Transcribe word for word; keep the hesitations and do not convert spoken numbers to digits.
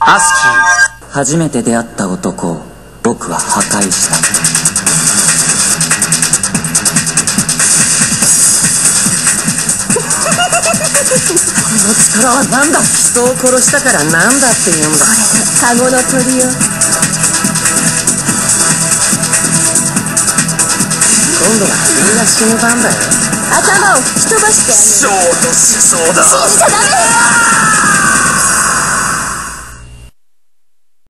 アスキー。初めて出会った男を僕は破壊した。この力は何だ。人を殺したから何だって言うんだ。 カゴの鳥よ。 今度は君が死ぬ番だよ。 頭を吹き飛ばしてあげる。 ショートしそうだ。 信じちゃダメ。